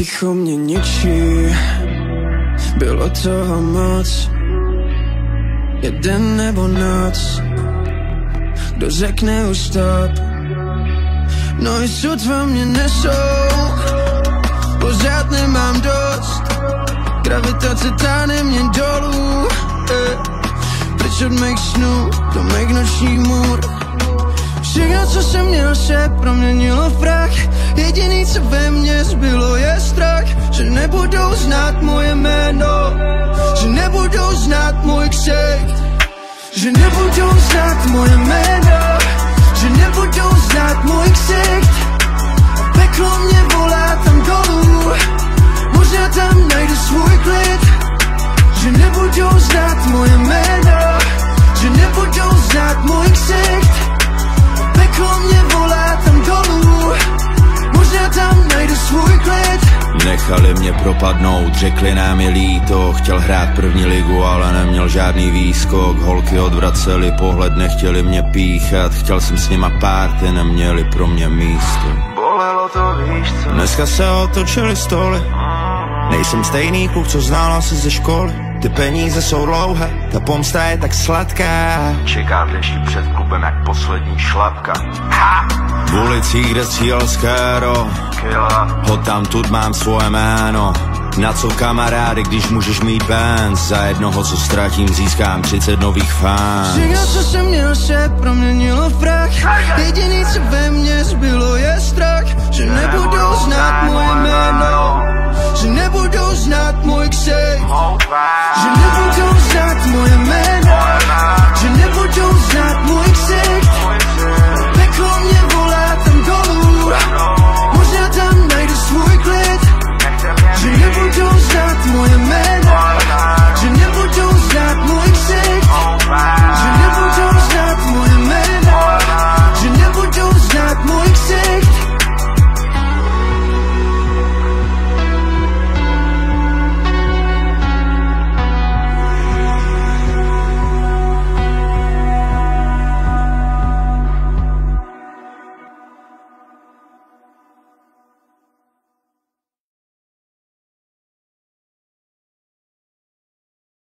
ticho mě ničí, bylo toho moc. Je den nebo noc, kdo řekne už stop. No i sotva mě nesou, pořád nemám dost. Gravitace táhne mě dolů, pryč od mých snů, do mých nočních můr. Všechno, co jsem měl, se proměnilo v prach. Jediný, co ve mně zbylo, je strach, že nebudou znát moje jméno, že nebudou znát můj ksicht, že nebudou znát moje jméno, že nebudou znát můj ksicht. A peklo mě volá tam dolů, možná tam najdu svůj klid. Že nebudou znát moje jméno, že nebudou znát můj ksicht. A peklo mě volá tam dolů, možná tam najdu svůj klid. Nechali mě propadnout, řekli nám je líto. Chtěl hrát první ligu, ale neměl žádný výskok. Holky odvraceli pohled, nechtěli mě píchat. Chtěl jsem s nima párty, neměli pro mě místo. Bolelo to, víš co? Dneska se otočili stoly. Nejsem stejný kluk, co znal asi ze školy. Ty peníze jsou dlouhé, ta pomsta je tak sladká. Čeká dešti před klubem jak poslední šlapka. V ulicích, kde střílel skéro, ho tam tud mám svoje jméno. Na co kamarády, když můžeš mít band? Za jednoho, co ztratím, získám 30 nových fans. Všechno, co jsem měl, se proměnilo v prach. Jediný, co ve mně zbylo, je strach, že nebudou znát moje jméno, že nebudou znát můj ksicht, že